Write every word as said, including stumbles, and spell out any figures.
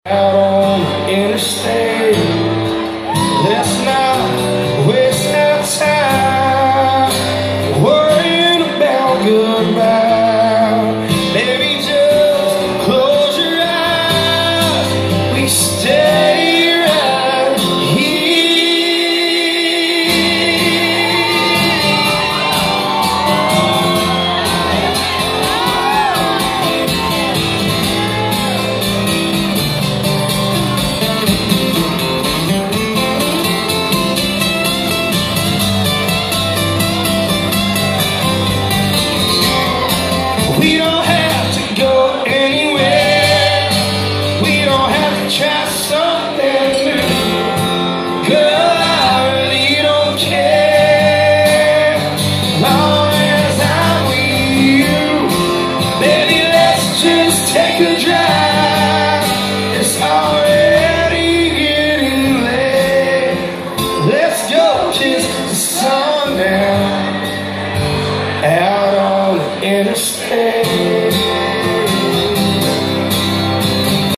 Out on the interstate, let's not waste our time worrying about goodbye. Baby, just close your eyes, we stay right here. We don't have to go anywhere. We don't have to try something new. Girl, I really don't care. Long as I'm with you. Baby, let's just take a drive. It's already getting late. Let's go kiss the sun now. Out on the interstate.